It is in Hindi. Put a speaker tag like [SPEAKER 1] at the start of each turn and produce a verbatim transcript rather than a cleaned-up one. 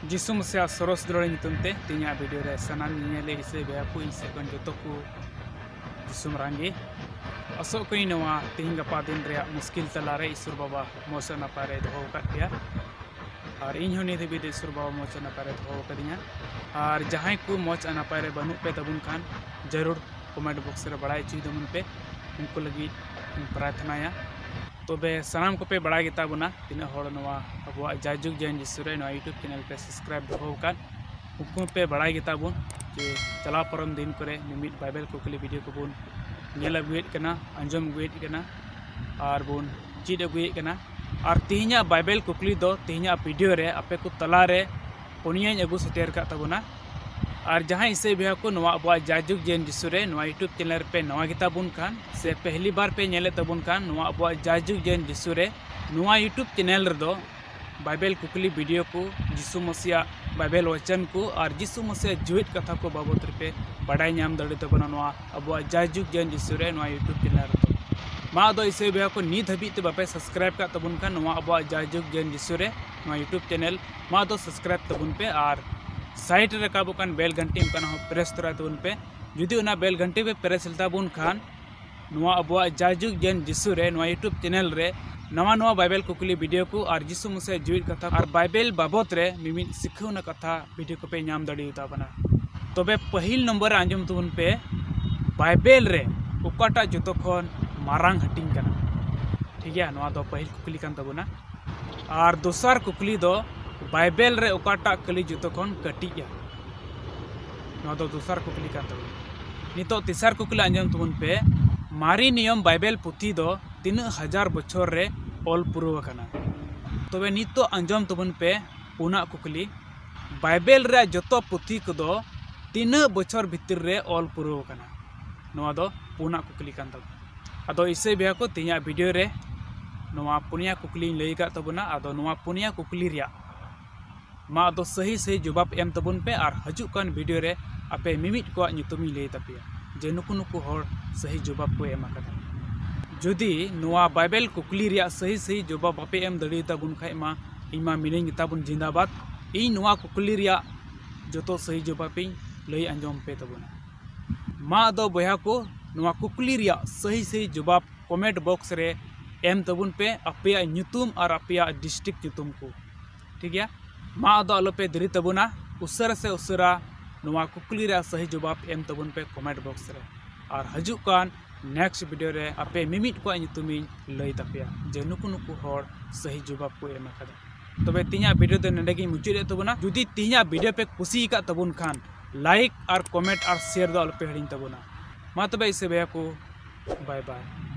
[SPEAKER 1] जिसु मसीहा सरस द्रोड़ नितुमते तीना वीडियो रे सनाम नियले इसे बेयाकु इसे कन जतो को जिसु मरांगे असो कोई नवा तीन गपा दिन रे मुश्किल तलारे ईश्वर बाबा मोसा नपारे दो काटिया और इन होने थे भी ईश्वर बाबा मोचा नपारे दो कदिया और जहां को मोच अनापारे बनु पे तबुन खान जरूर कमेंट बॉक्स रे बड़ाई चीज दमुन पे उनको लगी प्रार्थनाया तो बे सनाम को पे बड़ा गिता बुना तीन हड़ नवा अब जाजुग जैन जिसुरे नवा यूट्यूब चैनल पे सब्सक्राइब दो कान उनको पे बड़ा गिता बुन जे चला परम दिन करे निमित बाइबल कुकली वीडियो को बुन नेल अगुएट कना अंजम अगुएट कना और बुन चीड अगुएट कना और तीना बाइबल कुकली दो तीना वीडियो रे आपे को तला रे पुनिया अगु सेटेर का तबुना और जहाँ इसे भी को नवा अब जाजुग जैन जिसुरे नवा यूट्यूब चैनल पे नवा गिता बुन खान से पहली बार पे नेले तबुन खान नवा अब जाजुग जैन जिसुरे नवा यूट्यूब चैनल रे दो बाइबल कुकली वीडियो को जिसु मसीहा बाइबल वचन को और जिसु मसीहा जीवित कथा को बाबत पे बड़ाई नाम दड़े तबना नवा अब जाजुग जैन जिसुरे नवा यूट्यूब चैनल रे मा दो इसे भी को नित हबी ते बापे सब्सक्राइब का तबुन खान नवा अब जाजुग जैन जिसुरे नवा यूट्यूब चैनल मा दो सब्सक्राइब तबुन पे और साइड रे काबुकान बेल घंटी में प्रेस तरा तबुन पे जुदी उना बेल घंटी पे प्रेस लता बुन खान नवा अब जाजुग जैन जिसुरे नवा यूट्यूब चैनल रे नवा नवा बाइबल कुकली वीडियो को और जिसु मसीहा जीवित कथा और बाइबल बाबत रे मिमि सिखौना कथा वीडियो को पे नाम दड़ी उता बना तबे पहिल नंबर आंजम तबुन पे बाइबल रे उकाटा जतो खन मारांग हटिंग कना ठीक है नवा दो पहिल कुकली कान तबुना और दोसर कुकली दो बाइबल रे उकाटा कली जतो खन कटिया नवा दो दोसर कुकली कान तबुना नितो तीसर कुकली आंजम तबुन पे मारी नियम बाइबल पुथी दो तीन हजार बछर रे ऑल पुरव कना तबे नितो आंजम तबुन पे पुना कुकली बाइबल रे जतो पुथी को दो तीन बछर भितर रे ऑल पुरव कना नवा दो पुना कुकली कान तब अदो इसे बिहा को तीना वीडियो रे नवा पुनिया कुकली लई का तबुना अदो नवा पुनिया कुकली रिया मा दो सही सही जवाब एम तबुन पे और हजू कान वीडियो रे आपे मिमिट को नितुमी लई तपिया जे नुकु नुकु हर सही जवाब को एम आकदा जुदी नवा बाइबल कुकली रिया सही सही जवाब आपे एम दड़ी तबुन खाय मा इमा मिनिंग तबुन जिंदाबाद इ नवा कुकली रिया जतो सही जवाब पे लई अंजम पे तबुना मा दो बया को नवा कुकली रिया सही सही जवाब कमेंट बॉक्स रे एम तबुन पे अपया नुतुम और अपया डिस्ट्रिक्ट नुतुम को ठीक है मा दो अलोपे दरी तबुना उसरा से उसरा नवा कुकली रे सही जवाब एम तबुन पे कमेंट बॉक्स रे और हजू कान नेक्स्ट वीडियो रे आपे मिमिट को नुतुमी लई तपिया जे नुकु नुकु हर सही जवाब को एम आकदा तबे तीना वीडियो दे नडे गी मुचुरे तबुना जुदी तीना वीडियो पे खुशी का तबुन खान लाइक और कमेंट और शेयर दो अलोपे हडिन तबुना मा तबे इसे बेया को बाय बाय।